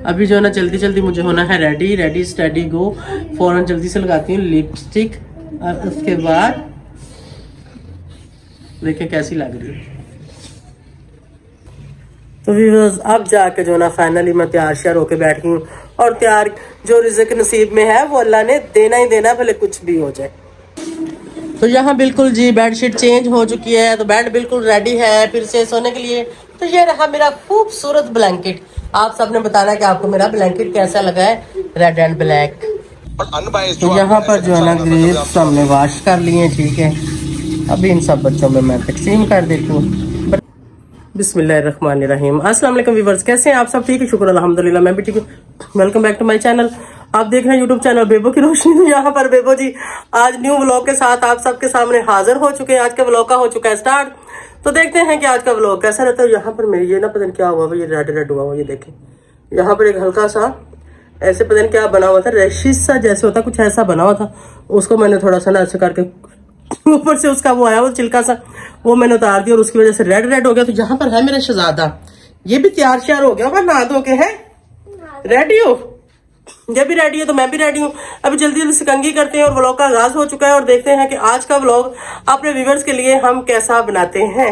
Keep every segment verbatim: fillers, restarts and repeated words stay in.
अभी जो है ना जल्दी जल्दी मुझे होना है रेडी। रेडी स्टडी गो। फौरन जल्दी से लगाती हूँ लिपस्टिक और उसके बाद देखें कैसी लग रही है। तो व्यूअर्स अब जाके जो ना फाइनली मैं तैयार श्यार होके बैठ गई हूँ और तैयार जो रिज़्क नसीब में है वो अल्लाह ने देना ही देना, भले कुछ भी हो जाए। तो यहाँ बिल्कुल जी बेडशीट चेंज हो चुकी है, तो बेड बिल्कुल रेडी है फिर से सोने के लिए। तो ये रहा मेरा खूबसूरत ब्लैंकेट। आप सबने बताना कि आपको मेरा ब्लैंकेट कैसा लगा है, रेड एंड ब्लैक। तो यहाँ पर जो है ना ग्रेप्स हमने वॉश कर लिए, ठीक है। अभी इन सब बच्चों में मैं तकसीम कर देती हूँ। बिस्मिल्लाहिर्रहमानिर्रहीम। अस्सलाम वालेकुम व्यूअर्स, कैसे हैं आप सब? ठीक है, शुक्र अल्हम्दुलिल्लाह, मैं भी ठीक हूँ। Welcome back to my channel. आप देख रहे हैं यूट्यूब चैनल बेबो की रोशनी। यहाँ पर बेबो जी आज न्यू व्लॉग के साथ आप सबके सामने हाजिर हो चुके हैं। आज का व्लॉग का हो चुका है स्टार्ट, तो देखते हैं कि आज का व्लॉग कैसा रहता है। यहाँ पर मेरी ये ना पता नहीं क्या हुआ, ये रेड रेड हुआ हुआ, ये देखें यहाँ पर एक हल्का सा ऐसे पता नहीं क्या बना हुआ था, रैशिस सा जैसे होता, कुछ ऐसा बना हुआ था। उसको मैंने थोड़ा सा ना ऐसे करके ऊपर से उसका वो आया वो छिलका सा, वो मैंने उतार दिया और उसकी वजह से रेड रेड हो गया। तो यहाँ पर है मेरा शहजादा, ये भी तैयार श्यार हो गया होगा, नहा धो के है रेडी हो, ये भी रेडी है तो मैं भी रेडी हूँ। अभी जल्दी जल्दी सिकंगी करते हैं और व्लॉग का आगाज हो चुका है और देखते हैं कि आज का व्लॉग अपने व्यूअर्स के लिए हम कैसा बनाते हैं।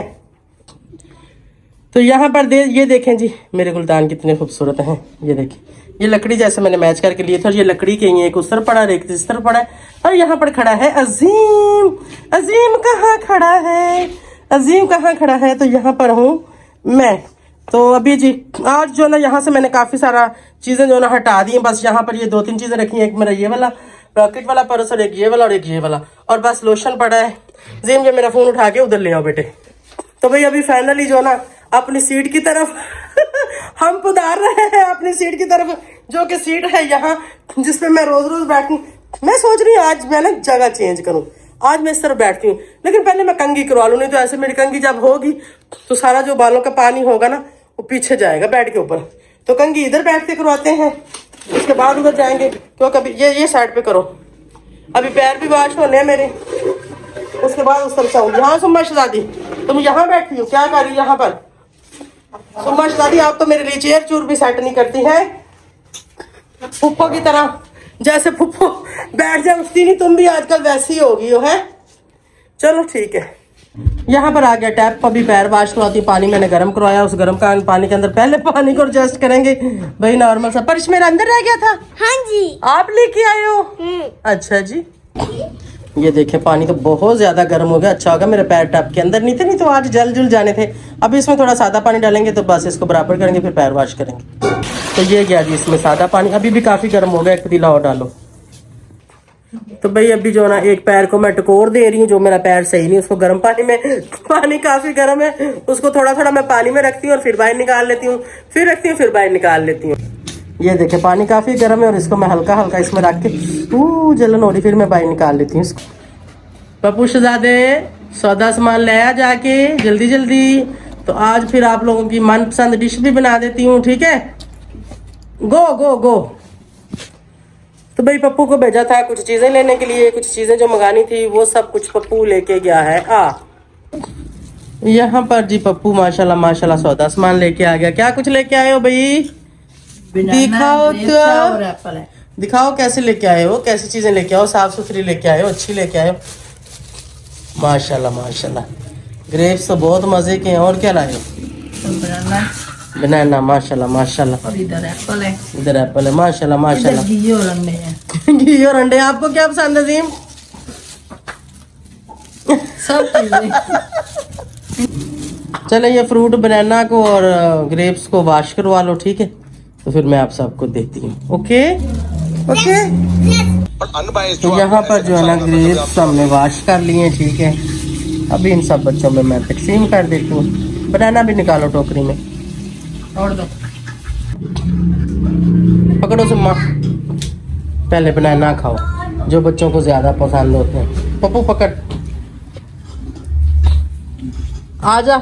तो यहाँ पर दे ये देखें जी मेरे गुलदान कितने खूबसूरत हैं। ये देखें ये लकड़ी जैसे मैंने मैच करके लिए थे और ये लकड़ी के एक उस तरफ पड़ा है एक इस तरफ पड़ा है और यहाँ पर खड़ा है अजीम। अजीम कहाँ खड़ा है? अजीम कहाँ खड़ा है? तो यहाँ पर हूँ मैं। तो अभी जी आज जो ना यहाँ से मैंने काफी सारा चीजें जो ना हटा दी हैं। बस यहाँ पर ये दो तीन चीजें रखी हैं, एक मेरा ये वाला रॉकेट वाला पर्स और एक ये वाला और एक ये वाला, और बस लोशन पड़ा है। जीम जो मेरा फोन उठा के उधर ले आओ बेटे। तो भाई अभी फाइनली जो ना अपनी सीट की तरफ हम पुधार रहे हैं, अपनी सीट की तरफ, जो कि सीट है यहाँ जिसपे मैं रोज रोज बैठूं। मैं सोच रही हूँ आज मैं ना जगह चेंज करूं, आज मैं इस तरफ बैठती हूँ, लेकिन पहले मैं कंघी करवा लूं, नहीं तो ऐसे मेरी कंघी जब होगी तो सारा जो बालों का पानी होगा ना वो पीछे जाएगा बेड के ऊपर। तो कंघी इधर बैठ के करवाते हैं, उसके बाद उधर जाएंगे। तो कभी ये ये साइड पे करो, अभी पैर भी वॉश होने हैं मेरे, उसके बाद उस तरफ जाऊंगी। हाँ सुम्मा शहजादी तुम यहाँ बैठी हो, क्या कर रही हो यहाँ पर? सुम्मा शहजादी आप तो मेरे लिए चेयर चूर भी सेट नहीं करती है, फुप्पो की तरह, जैसे फुप्पो बैठ जाए उठती नहीं, तुम भी आजकल वैसी ही हो गई हो है। चलो ठीक है। यहाँ पर आ गया टैप पर भी पैर वॉश करवाती हूँ। पानी मैंने गर्म करवाया, उस गर्म का पानी के अंदर पहले पानी को एडजस्ट करेंगे भाई नॉर्मल सा। पर मेरा अंदर रह गया था। हाँ जी आप लेके आए हो? अच्छा जी। ये देखें पानी तो बहुत ज्यादा गर्म हो गया। अच्छा होगा मेरे पैर टैप के अंदर नहीं थे, नहीं तो आज जल जुल जाने थे। अभी इसमें थोड़ा सादा पानी डालेंगे तो बस इसको बराबर करेंगे फिर पैर वॉश करेंगे। तो ये गया जी इसमें सादा पानी, अभी भी काफी गर्म हो गया, एक पतीला और डालो। तो भाई अभी जो ना एक पैर को मैं टकोर दे रही हूँ, जो मेरा पैर सही नहीं उसको गर्म पानी में, पानी काफी गर्म है उसको थोड़ा थोड़ा मैं पानी में रखती हूँ और फिर बाहर निकाल लेती हूँ, फिर रखती हूँ फिर बाहर निकाल लेती हूँ। ये देखे पानी काफी गर्म है और इसको मैं हल्का हल्का इसमें रख के जलन हो रही, फिर मैं बाहर निकाल लेती हूँ इसको। पप्पू शहजादे सौदा सामान ले आ जाके जल्दी जल्दी। तो आज फिर आप लोगों की मनपसंद डिश भी बना देती हूँ, ठीक है। गो गो गो। तो भाई पप्पू को भेजा था कुछ चीजें लेने के लिए, कुछ चीजें जो मंगानी थी वो सब कुछ पप्पू लेके गया है। आ यहाँ पर जी पप्पू माशाल्लाह माशाल्लाह सौदा सामान लेके आ गया। क्या कुछ लेके आए हो भाई? दिखाओ तो, दिखाओ कैसे लेके आए हो, कैसी चीजें लेके आओ, साफ सुथरी लेके आए हो, अच्छी लेके आए हो माशाल्लाह माशाल्लाह। ग्रेप्स तो बहुत मजे के हैं। और क्या लाए हो? बनाना माशाल्लाह माशाल्लाह। और इधर एप्पल है, इधर एप्पल है माशाल्लाह माशाल्लाह। घी और अंडे हैं। घी और अंडे आपको क्या पसंद है जीम? सब चले ये फ्रूट बनाना को और ग्रेप्स को वॉश करवा लो, ठीक है। तो फिर मैं आप सबको देती हूँ। Okay okay. तो यहाँ पर जो है ना ग्रेप्स हमने वॉश कर लिए, ठीक है। अभी इन सब बच्चों में मैं तकसीम कर देती हूँ। बनाना भी निकालो टोकरी में और दो, पकड़ो सुम्मा, पहले बनाना खाओ जो बच्चों को ज्यादा पसंद होते हैं। पप्पू पकड़, आजा।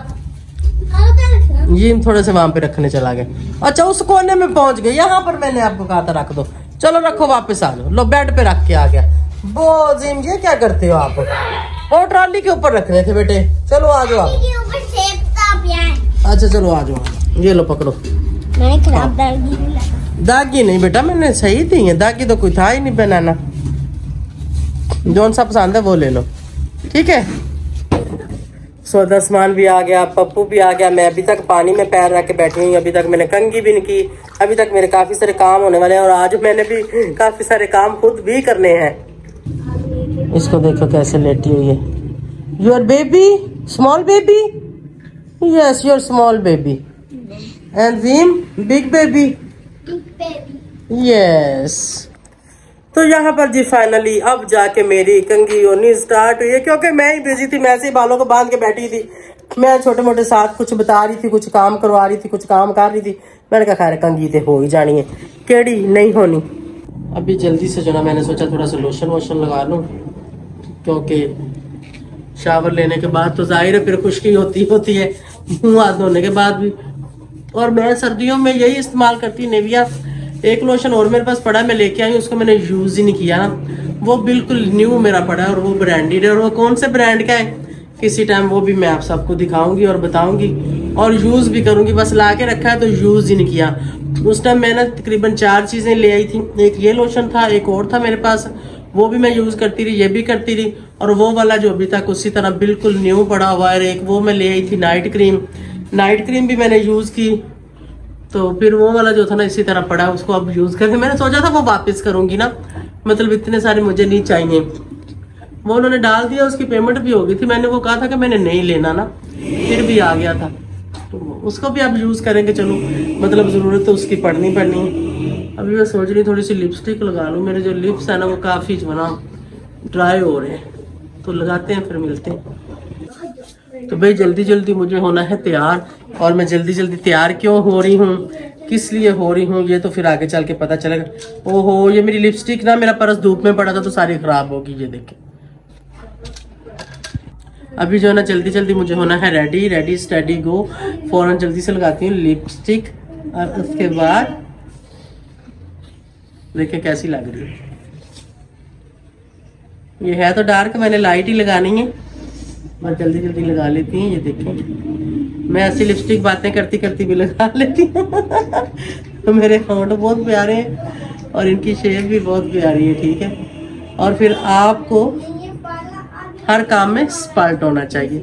ये थोड़े से वहां पे रखने चला गया। अच्छा उस कोने में पहुंच गए, यहाँ पर मैंने आपको कहा था रख दो। चलो रखो वापस आ जाओ। लो बेड पे रख के आ गया। वो जिम ये क्या करते हो आप? वो ट्रॉली के ऊपर रख रहे थे बेटे। चलो आ जाओ आप। अच्छा चलो आ जाओ, ये लो पकड़ो। मैंने खराब डाल दी। दागी नहीं बेटा, मैंने सही दी है, दागी तो कोई था ही नहीं बनाना। जो सा पसंद है वो ले लो, ठीक है। सौदा सामान भी आ गया, पप्पू भी आ गया। मैं अभी तक पानी में पैर रख के बैठी हूँ, अभी तक मैंने कंघी भी नहीं की। अभी तक मेरे काफी सारे काम होने वाले हैं और आज मैंने भी काफी सारे काम खुद भी करने हैं। इसको देखो कैसे लेटी हुई है। Your baby, small baby, yes your small baby. And Jim, big baby, yes. तो यहाँ पर जी फाइनली अब जाके मेरी कंघी होनी स्टार्ट हुई है, क्योंकि मैं ही बिजी थी, मैं ऐसे ही बालों को बांध के बैठी थी। मैं छोटे मोटे साथ कुछ बता रही थी, कुछ काम करवा रही थी, कुछ काम कर रही थी। मैंने कहा खैर कंघी तो हो ही जानी है, केड़ी नहीं होनी। अभी जल्दी से जो ना मैंने सोचा थोड़ा सा लोशन वोशन लगा लूं, क्योंकि शावर लेने के बाद तो जाहिर है फिर खुश्की होती होती है मुंह हाथ धोने के बाद भी। और मैं सर्दियों में यही इस्तेमाल करती, नेविया। एक लोशन और मेरे पास पड़ा है, मैं लेके आई, उसको मैंने यूज ही नहीं किया ना। वो बिल्कुल न्यू मेरा पड़ा है और वो ब्रांडेड है। और वो कौन से ब्रांड का है किसी टाइम वो भी मैं आप सबको दिखाऊंगी और बताऊंगी और यूज भी करूंगी। बस ला के रखा है तो यूज ही नहीं किया। उस टाइम मैंने तकरीबन चार चीजें ले आई थी। एक ये लोशन था, एक और था मेरे पास, वो भी मैं यूज करती रही, ये भी करती रही। और वो वाला जो अभी तक उसी तरह बिल्कुल न्यू पड़ा हुआ है। एक वो मैं ले आई थी नाइट क्रीम, नाइट क्रीम भी मैंने यूज की। तो फिर वो वाला जो था ना इसी तरह पड़ा, उसको अब यूज करके मैंने सोचा था वो वापस करूंगी ना, मतलब इतने सारे मुझे नहीं चाहिए। वो उन्होंने डाल दिया, उसकी पेमेंट भी हो गई थी। मैंने वो कहा था कि मैंने नहीं लेना ना, फिर भी आ गया था। तो उसको भी अब यूज करेंगे, चलो मतलब जरूरत तो उसकी पड़नी पड़नी है। अभी मैं सोच रही थोड़ी सी लिपस्टिक लगा लूँ। मेरे जो लिप्स है ना वो काफी जो ना ड्राई हो रहे हैं, तो लगाते हैं फिर मिलते हैं। तो भाई जल्दी जल्दी मुझे होना है तैयार। और मैं जल्दी जल्दी तैयार क्यों हो रही हूँ, किस लिए हो रही हूँ, ये तो फिर आगे चल के पता चलेगा। ओहो, ये मेरी लिपस्टिक ना, मेरा पर्स धूप में पड़ा था तो सारी खराब होगी, ये देखें। अभी जो है ना जल्दी जल्दी मुझे होना है रेडी, रेडी स्टडी गो। फौरन जल्दी से लगाती हूँ लिपस्टिक और उसके बाद देखें कैसी लग रही है। ये है तो डार्क, मैंने लाइट ही लगानी है। मैं जल्दी जल्दी लगा लेती हूँ। ये देखें, मैं ऐसी लिपस्टिक बातें करती करती भी लगा लेती हूँ। तो मेरे होंठ बहुत प्यारे हैं और इनकी शेप भी बहुत प्यारी है, ठीक है। और फिर आपको हर काम में स्पार्ट होना चाहिए।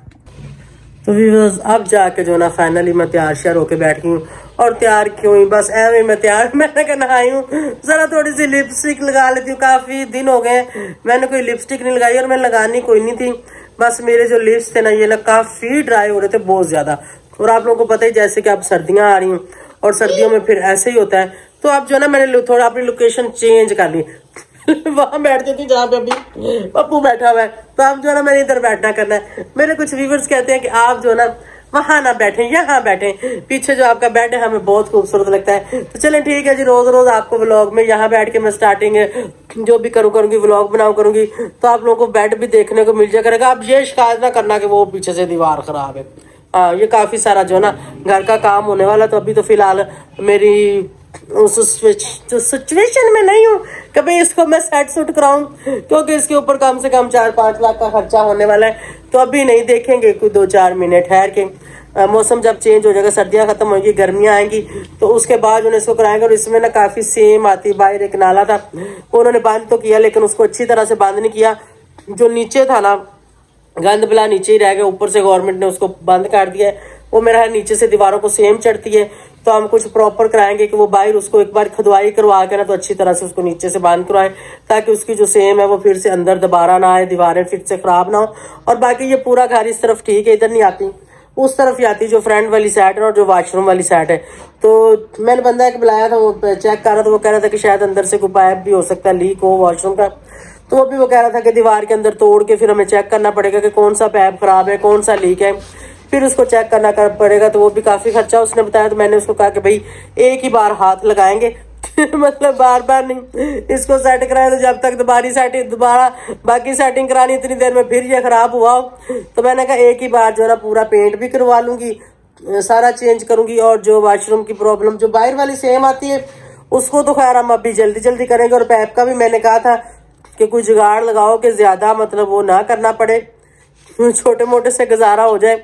तो व्यूअर्स अब जाके जो ना फाइनली मैं तैयार श्यार होके बैठ गई हूँ। और तैयार क्यों ही, बस ऐਵੇਂ मैं तैयार मैंने कहा नहाई हूँ, जरा थोड़ी सी लिपस्टिक लगा लेती हूँ। काफी दिन हो गए मैंने कोई लिपस्टिक नहीं लगाई और मैं लगानी कोई नहीं थी। बस मेरे जो लिप्स थे ना ये ना काफी ड्राई हो रहे थे बहुत ज्यादा। और आप लोगों को पता ही जैसे कि अब सर्दियां आ रही हैं और सर्दियों में फिर ऐसे ही होता है। तो अब जो ना मैंने थोड़ा अपनी लोकेशन चेंज कर ली। वहां बैठती थी जहाँ पे अभी पप्पू बैठा हुआ है, तो अब जो ना मैंने इधर बैठना करना है। मेरे कुछ व्यूअर्स कहते हैं कि आप जो ना वहां ना बैठे, यहाँ बैठे। पीछे जो आपका बेड है हमें बहुत खूबसूरत लगता है। तो चलें ठीक है जी, रोज रोज आपको व्लॉग में यहाँ बैठ के मैं स्टार्टिंग जो भी करूँ करूंगी, व्लॉग बनाऊ करूंगी, तो आप लोगों को बेड भी देखने को मिल जाया करेगा। आप ये शिकायत ना करना कि वो पीछे से दीवार खराब है। हाँ, ये काफी सारा जो ना घर का काम होने वाला। तो अभी तो फिलहाल मेरी उस सिचुएशन में नहीं हूँ कभी इसको मैं सेट सूट कराऊं, क्योंकि इसके ऊपर कम से कम चार पांच लाख का खर्चा होने वाला है। तो अभी नहीं, देखेंगे कोई दो चार महीने ठहर के। मौसम जब चेंज हो जाएगा, सर्दियां खत्म होगी, गर्मियां आएंगी, तो उसके बाद उन्हें इसको कराएंगे। और इसमें ना काफी सेम आती, बाहर एक नाला था उन्होंने बंद तो किया लेकिन उसको अच्छी तरह से बंद नहीं किया। जो नीचे था ना गंद बला नीचे ही रह गया, ऊपर से गवर्नमेंट ने उसको बंद कर दिया है। वो मेरा है नीचे से दीवारों को सेम चढ़ती है। तो हम कुछ प्रॉपर कराएंगे कि वो बाहर उसको एक बार खुदवाई करवा के ना तो अच्छी तरह से उसको नीचे से बंद करवाएं, ताकि उसकी जो सेम है वो फिर से अंदर दोबारा ना आए, दीवारें फिर से खराब ना हो। और बाकी ये पूरा घर इस तरफ ठीक है, इधर नहीं आती, उस तरफ ही आती जो फ्रंट वाली साइड है और जो वॉशरूम वाली साइड है। तो मैंने बंदा एक बुलाया था, वो चेक कर रहा था। वो कह रहा था कि शायद अंदर से कोई पाइप भी हो सकता है लीक हो वॉशरूम का। तो वो भी वो कह रहा था कि दीवार के अंदर तोड़ के फिर हमें चेक करना पड़ेगा कि कौन सा पाइप खराब है, कौन सा लीक है, फिर उसको चेक करना कर पड़ेगा। तो वो भी काफी खर्चा उसने बताया। तो मैंने उसको कहा कि भाई एक ही बार हाथ लगाएंगे मतलब बार बार नहीं, इसको सेट कराए तो जब तक दोबारा सेटिंग दोबारा बाकी सेटिंग करानी इतनी देर में फिर ये खराब हुआ हो। तो मैंने कहा एक ही बार जो है ना पूरा पेंट भी करवा लूंगी, सारा चेंज करूंगी। और जो वॉशरूम की प्रॉब्लम जो बाहर वाली सेम आती है उसको तो खैर हम अभी जल्दी जल्दी करेंगे। और पैप का भी मैंने कहा था कि कोई जुगाड़ लगाओ कि ज्यादा मतलब वो ना करना पड़े, छोटे मोटे से गुजारा हो जाए।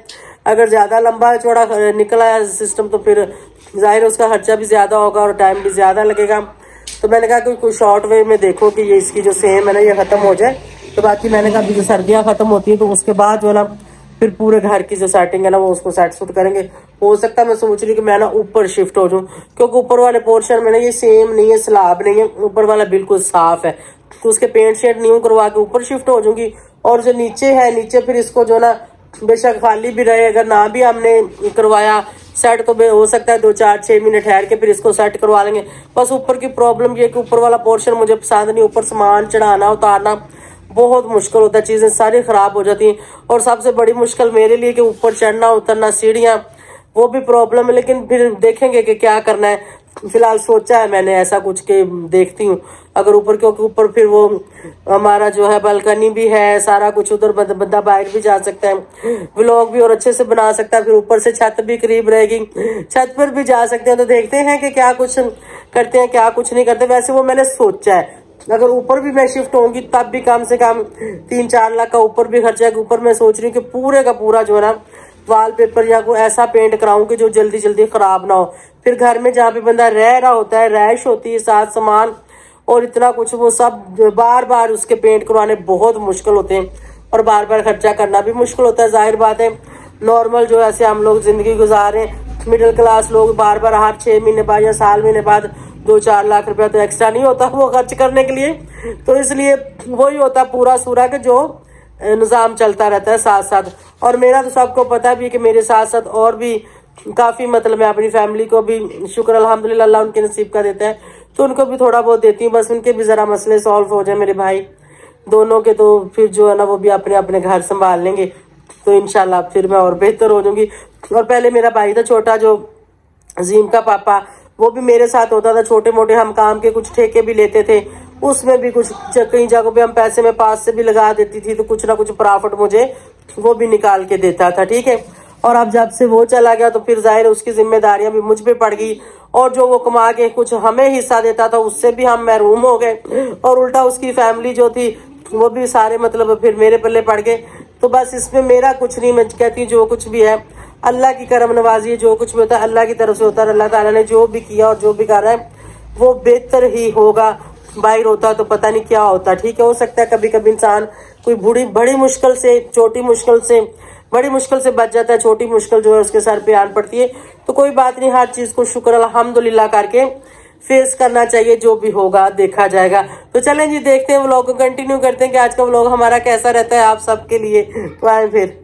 अगर ज़्यादा लंबा चौड़ा निकला है सिस्टम तो फिर जाहिर है उसका खर्चा भी ज़्यादा होगा और टाइम भी ज़्यादा लगेगा। तो मैंने कहा कि कोई शॉर्ट वे में देखो कि ये इसकी जो सेम है ना ये ख़त्म हो जाए। तो बाकी मैंने कहा अभी जो सर्दियाँ ख़त्म होती हैं तो उसके बाद जो है ना फिर पूरे घर की जो सेटिंग है ना वो उसको सेट सूट करेंगे। हो सकता है मैं सोच रही कि मैं ना ऊपर शिफ्ट हो जाऊँ, क्योंकि ऊपर वाले पोर्शन में ना ये सेम नहीं है, स्लैब नहीं है, ऊपर वाला बिल्कुल साफ है। तो उसके पेंट शेड न्यू करवा के ऊपर शिफ्ट हो जाऊंगी। और जो नीचे है, नीचे फिर इसको जो ना बेशक खाली भी रहे, अगर ना भी हमने करवाया सेट तो हो सकता है दो चार छः महीने ठहर के फिर इसको सेट करवा लेंगे। बस ऊपर की प्रॉब्लम ये कि ऊपर वाला पोर्शन मुझे पसंद नहीं, ऊपर सामान चढ़ाना उतारना बहुत मुश्किल होता है, चीज़ें सारी ख़राब हो जाती हैं। और सबसे बड़ी मुश्किल मेरे लिए कि ऊपर चढ़ना उतरना, सीढ़ियाँ, वो भी प्रॉब्लम है। लेकिन फिर देखेंगे कि क्या करना है। फिलहाल सोचा है मैंने ऐसा कुछ के देखती हूँ अगर ऊपर, क्योंकि ऊपर फिर वो हमारा जो है बालकनी भी है, सारा कुछ उधर बंदा बाहर भी जा सकता है, व्लॉग भी और अच्छे से बना सकता है। फिर ऊपर से छत भी करीब रहेगी, छत पर भी जा सकते हैं। तो देखते हैं कि क्या कुछ करते हैं क्या कुछ नहीं करते। वैसे वो मैंने सोचा है अगर ऊपर भी मैं शिफ्ट होंगी तब भी कम से कम तीन चार लाख का ऊपर भी खर्चा है। ऊपर मैं सोच रही हूँ कि पूरे का पूरा जो है ना वॉलपेपर या कोई ऐसा पेंट कराऊं कि जो जल्दी जल्दी खराब ना हो। फिर घर में जहाँ पे बंदा रह रहा होता है, रैश होती है, साथ सामान और इतना कुछ, वो सब बार बार उसके पेंट करवाने बहुत मुश्किल होते हैं और बार बार खर्चा करना भी मुश्किल होता है। जाहिर बात है नॉर्मल जो ऐसे हम लोग जिंदगी गुजार रहे हैं, मिडिल क्लास लोग, बार बार हर छः महीने बाद या साल महीने बाद दो चार लाख रुपया तो एक्स्ट्रा नहीं होता वो खर्च करने के लिए। तो इसलिए वही होता पूरा सूरा के जो निज़ाम चलता रहता है साथ साथ। और मेरा तो सबको पता भी है कि मेरे साथ साथ और भी काफ़ी, मतलब मैं अपनी फैमिली को भी शुक्र अल्हम्दुलिल्लाह अल्लाह उनके नसीब का देता है तो उनको भी थोड़ा बहुत देती हूँ। बस उनके भी ज़रा मसले सॉल्व हो जाए मेरे भाई दोनों के, तो फिर जो है ना वो भी अपने अपने घर संभाल लेंगे तो इंशाल्लाह फिर मैं और बेहतर हो जाऊंगी। और पहले मेरा भाई था छोटा जो अजीम का पापा, वो भी मेरे साथ होता था, छोटे मोटे हम काम के कुछ ठेके भी लेते थे, उसमें भी कुछ कई जगहों पे हम पैसे में पास से भी लगा देती थी तो कुछ ना कुछ प्रॉफिट मुझे वो भी निकाल के देता था, ठीक है। और अब जब से वो चला गया तो फिर जाहिर उसकी जिम्मेदारियां भी मुझ पे पड़ गई और जो वो कमा के कुछ हमें हिस्सा देता था उससे भी हम महरूम हो गए और उल्टा उसकी फैमिली जो थी वो भी सारे मतलब फिर मेरे पल्ले पड़ गए। तो बस इसमें मेरा कुछ नहीं, मैं कहती जो कुछ भी है अल्लाह की करम नवाजी है, जो कुछ भी होता है अल्लाह की तरफ से होता है। अल्लाह ताला ने जो भी किया और जो भी कर रहा है वो बेहतर ही होगा। बाहर होता तो पता नहीं क्या होता, ठीक है। हो सकता है कभी कभी इंसान कोई बड़ी बड़ी मुश्किल से, छोटी मुश्किल से, बड़ी मुश्किल से बच जाता है, छोटी मुश्किल जो है उसके सर पे आन पड़ती है। तो कोई बात नहीं, हर चीज को शुक्र अल्हम्दुलिल्लाह करके फेस करना चाहिए, जो भी होगा देखा जाएगा। तो चलें जी देखते हैं व्लॉग को, कंटिन्यू करते हैं कि आज का व्लॉग हमारा कैसा रहता है आप सबके लिए। तो आए फिर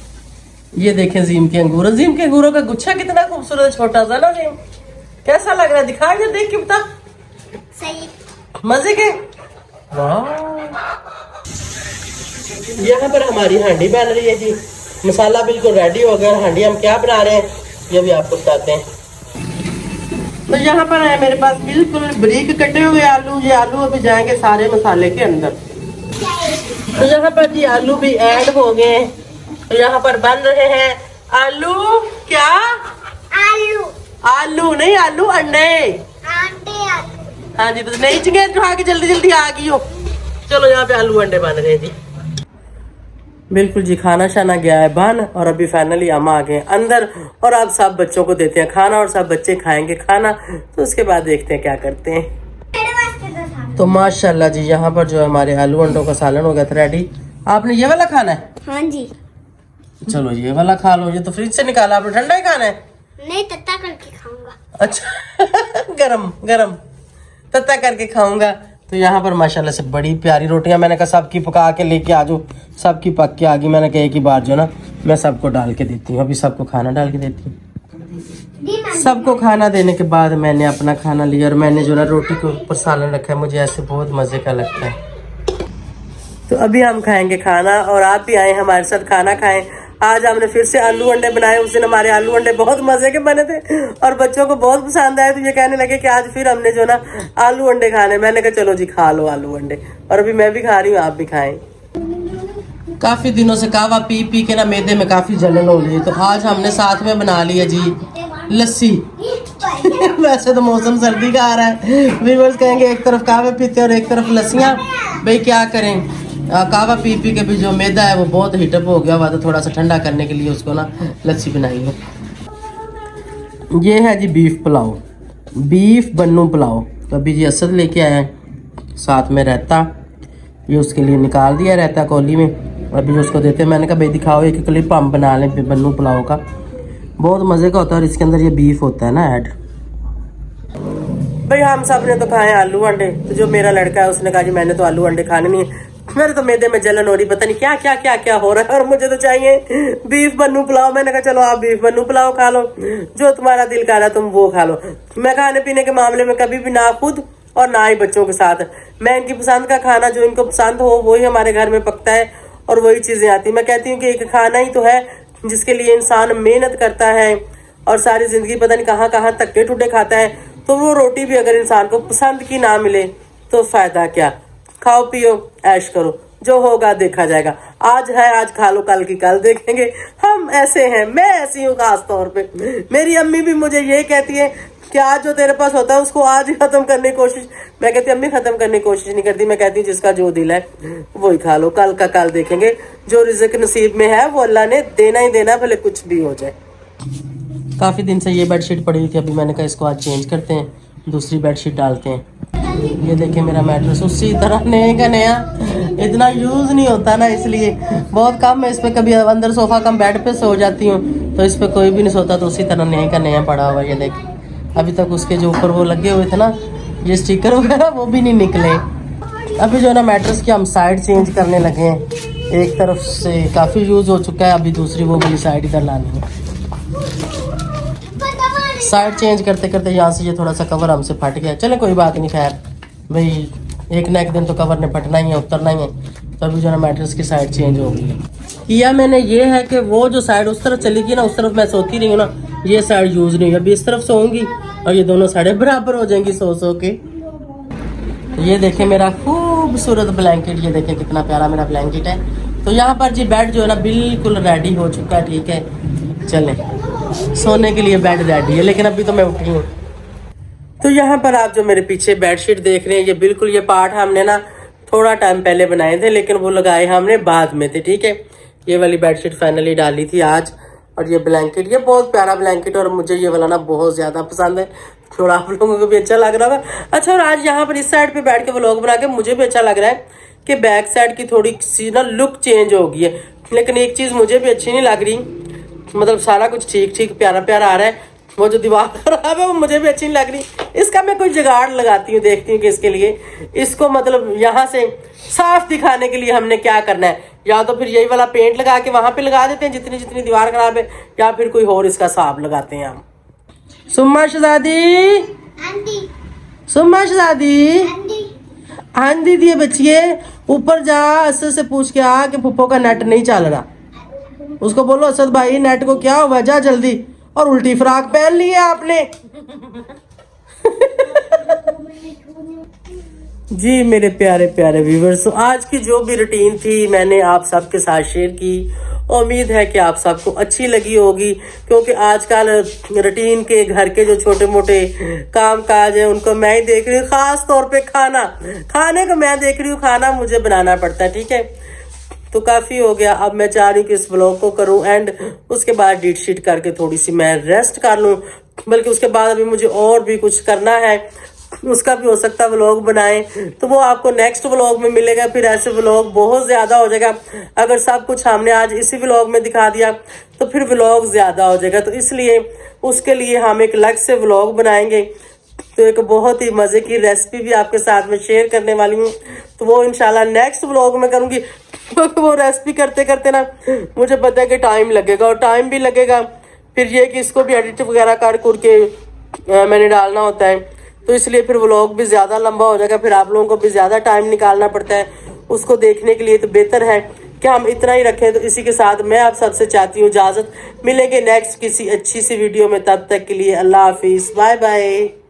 ये देखें जीम के अंगूर, जीम के अंगूरों का गुच्छा कितना खूबसूरत है, छोटा सा ना जीम, कैसा लग रहा है दिखा के देख के बता। सही मजे के। वाह, यहाँ पर हमारी हांडी बन रही है जी, मसाला बिल्कुल रेडी हो गया। हांडी हम क्या बना रहे हैं ये भी आपको बताते हैं। तो यहाँ पर है मेरे पास बिल्कुल बारीक कटे हुए आलू, ये आलू अभी जाएंगे सारे मसाले के अंदर। तो यहाँ पर जी आलू भी ऐड हो गए, तो यहाँ पर बन रहे हैं आलू, क्या आलू, आलू नहीं आलू अंडे, अंडे आलू। हाँ जी, तो नहीं चिके जो आके जल्दी जल्दी आ गई हो। चलो यहाँ पे आलू अंडे बन रहे हैं जी। बिल्कुल जी, खाना शाना गया है बन और अभी फाइनली हम आ गए अंदर और अब सब बच्चों को देते हैं खाना और सब बच्चे खाएंगे खाना, तो उसके बाद देखते हैं क्या करते हैं। तो माशाल्लाह जी यहाँ पर जो हमारे आलू अंडों का सालन हो गया था रेडी। आपने ये वाला खाना है? हाँ जी। चलो ये वाला खा लो, ये तो फ्रिज से निकाला आपने, ठंडा ही खाना है? नहीं, तत्ता करके खाऊंगा। अच्छा गरम गरम तत्ता करके खाऊंगा। तो यहाँ पर माशाल्लाह से बड़ी प्यारी रोटियां, मैंने कहा सबकी पका के लेके आ जाओ, सबकी पक के आ गई। मैंने कहा एक ही बार जो ना मैं सबको डाल के देती हूँ, अभी सबको खाना डाल के देती हूँ। सबको खाना देने के बाद मैंने अपना खाना लिया और मैंने जो ना रोटी के ऊपर सालन रखा है, मुझे ऐसे बहुत मजे का लगता है। तो अभी हम खाएंगे खाना और आप भी आए हमारे साथ खाना खाएं। आज हमने फिर से आलू अंडे बनाए, उस दिन हमारे आलू अंडे बहुत मजे के बने थे और बच्चों को बहुत पसंद आए, तो ये कहने लगे कि आज फिर हमने जो ना आलू अंडे खाने। मैंने कहा चलो जी खा लो आलू अंडे, और अभी मैं भी खा रही हूँ, आप भी खाएं। काफी दिनों से कहवा पी पी के ना मैदे में काफी जलन हो रही है, तो आज हमने साथ में बना लिया जी लस्सी। वैसे तो मौसम सर्दी का आ रहा है, व्यूअर्स कहेंगे एक तरफ कहवे पीते और एक तरफ लस्सियाँ, भाई क्या करें। कावा पी पी के भी जो मैदा है वो बहुत हीटअप हो गया हुआ, तो थोड़ा सा ठंडा करने के लिए उसको ना लस्सी बनाई है। ये है जी बीफ पुलाव, बीफ बन्नू पुलाव। तो अभी जी असद लेके आया है, साथ में रहता, ये उसके लिए निकाल दिया रहता कोली में। अभी उसको देते हैं, मैंने कहा भाई दिखाओ एक क्लिप हम बना लें बन्नू पुलाव का, बहुत मज़े का होता है और इसके अंदर ये बीफ होता है ना ऐड। भाई हम सब ने तो खाए आलू अंडे, तो जो मेरा लड़का है उसने कहा जी मैंने तो आलू अंडे खाने नहीं है, मेरे तो मैदे में जलन हो रही, पता नहीं क्या क्या क्या क्या हो रहा है और मुझे तो चाहिए बीफ बन्नू पुलाव। मैंने कहा चलो आप बीफ बन्नू पुलाव खा लो, जो तुम्हारा दिल कर रहा तुम वो खा लो। मैं खाने पीने के मामले में कभी भी ना खुद और ना ही बच्चों के साथ, मैं इनकी पसंद का खाना जो इनको पसंद हो वही हमारे घर में पकता है और वही चीजें आती। मैं कहती हूँ कि एक खाना ही तो है जिसके लिए इंसान मेहनत करता है और सारी जिंदगी पता नहीं कहाँ कहाँ धक्के ठुड्डे खाता है, तो वो रोटी भी अगर इंसान को पसंद की ना मिले तो फायदा क्या। खाओ पियो ऐश करो, जो होगा देखा जाएगा। आज है आज खा लो, कल की कल देखेंगे। हम ऐसे हैं, मैं ऐसी हूँ खास तौर पे। मेरी अम्मी भी मुझे यही कहती है कि आज जो तेरे पास होता है उसको आज ही खत्म करने की कोशिश। मैं कहती अम्मी खत्म करने की कोशिश नहीं करती, मैं कहती हूँ जिसका जो दिल है वही खा लो, कल का कल देखेंगे। जो रिज़्क नसीब में है वो अल्लाह ने देना ही देना, भले कुछ भी हो जाए। काफी दिन से ये बेडशीट पड़ी हुई थी, अभी मैंने कहा इसको आज चेंज करते हैं, दूसरी बेडशीट डालते हैं। ये देखिए मेरा मैट्रेस उसी तरह नए का नया, इतना यूज नहीं होता ना इसलिए बहुत कम है इस पे। कभी अंदर सोफा कम बेड पे सो जाती हूँ तो इस पे कोई भी नहीं सोता, तो उसी तरह नए का नया पड़ा हुआ। ये देखिए अभी तक उसके जो ऊपर वो लगे हुए थे ना ये स्टिकर वगैरह वो भी नहीं निकले। अभी जो है ना मैट्रेस की हम साइड चेंज करने लगे हैं, एक तरफ से काफी यूज हो चुका है, अभी दूसरी वो वाली साइड इधर लानी है। साइड चेंज करते करते यहाँ से ये थोड़ा सा कवर हमसे फट गया, चले कोई बात नहीं, खैर भाई एक ना एक दिन तो कवर ने फटना ही है, उतरना ही है। तो अभी जो है मैट्रेस की साइड चेंज हो गई है। किया मैंने ये है कि वो जो साइड उस तरफ चली गई ना, उस तरफ मैं सोती रही हूँ ना, ये साइड यूज नहीं, अभी इस तरफ सोऊंगी और ये दोनों साइडें बराबर हो जाएंगी सो सो के। ये देखे मेरा खूबसूरत ब्लैंकेट, ये देखे कितना प्यारा मेरा ब्लैंकेट है। तो यहाँ पर जी बेड जो है ना बिल्कुल रेडी हो चुका है, ठीक है चले सोने के लिए बेड रेडी है, लेकिन अभी तो मैं उठी हूँ। तो यहाँ पर आप जो मेरे पीछे बेडशीट देख रहे हैं, ये बिल्कुल ये पार्ट हमने ना थोड़ा टाइम पहले बनाए थे, लेकिन वो लगाए हमने बाद में थे, ठीक है। ये वाली बेडशीट फाइनली डाली थी आज, और ये ब्लैंकेट, ये बहुत प्यारा ब्लैंकेट और मुझे ये वाला ना बहुत ज्यादा पसंद है, थोड़ा आप लोगों को भी अच्छा लग रहा होगा। अच्छा, और आज यहाँ पर इस साइड पे बैठ के व्लॉग बना के मुझे भी अच्छा लग रहा है कि बैक साइड की थोड़ी सी ना लुक चेंज हो गई है, लेकिन एक चीज मुझे भी अच्छी नहीं लग रही, मतलब सारा कुछ ठीक ठीक प्यारा प्यारा आ रहा है, वो जो दीवार खराब है वो मुझे भी अच्छी नहीं लग रही। इसका मैं कोई जुगाड़ लगाती हूँ, देखती हूँ कि इसके लिए इसको मतलब यहाँ से साफ दिखाने के लिए हमने क्या करना है, या तो फिर यही वाला पेंट लगा के वहां पे लगा देते हैं जितनी जितनी दीवार खराब है, या फिर कोई और इसका साफ लगाते हैं हम। सुम्मा शहजादी, सुम्मा शहजादी, आंधी दिए बच्चिए, ऊपर जा असद से पूछ के आ कि पुप्पो का नेट नहीं चल रहा। उसको बोलो असद भाई नेट को क्या हुआ, जा जल्दी। और उल्टी फ्रॉक पहन ली है आपने। जी मेरे प्यारे प्यारे व्यूअर्स, आज की जो भी रूटीन थी मैंने आप सबके साथ शेयर की। उम्मीद है कि आप सबको अच्छी लगी होगी, क्योंकि आजकल रूटीन के घर के जो छोटे मोटे काम काज है उनको मैं ही देख रही हूँ, खास तौर पे खाना खाने को मैं देख रही हूँ, खाना मुझे बनाना पड़ता है, ठीक है। तो काफी हो गया, अब मैं चाह रही हूँ कि इस ब्लॉग को करूँ एंड उसके बाद डीट शीट करके थोड़ी सी मैं रेस्ट कर लूँ, बल्कि उसके बाद अभी मुझे और भी कुछ करना है, उसका भी हो सकता है व्लॉग बनाए, तो वो आपको नेक्स्ट व्लॉग में मिलेगा। फिर ऐसे व्लॉग बहुत ज्यादा हो जाएगा, अगर सब कुछ हमने आज इसी व्लॉग में दिखा दिया तो फिर व्लॉग ज्यादा हो जाएगा, तो इसलिए उसके लिए हम एक अलग से व्लॉग बनाएंगे। तो एक बहुत ही मजे की रेसिपी भी आपके साथ में शेयर करने वाली हूँ, तो वो इंशाल्लाह नेक्स्ट व्लॉग में करूंगी। वो रेसिपी करते करते ना मुझे पता है कि टाइम लगेगा, और टाइम भी लगेगा फिर ये कि इसको भी एडिट वगैरह कर करके मैंने डालना होता है, तो इसलिए फिर व्लॉग भी ज्यादा लंबा हो जाएगा, फिर आप लोगों को भी ज्यादा टाइम निकालना पड़ता है उसको देखने के लिए। तो बेहतर है कि हम इतना ही रखें। तो इसी के साथ मैं आप सबसे चाहती हूँ इजाजत, मिलेंगे नेक्स्ट किसी अच्छी सी वीडियो में, तब तक के लिए अल्लाह हाफिज, बाय बाय।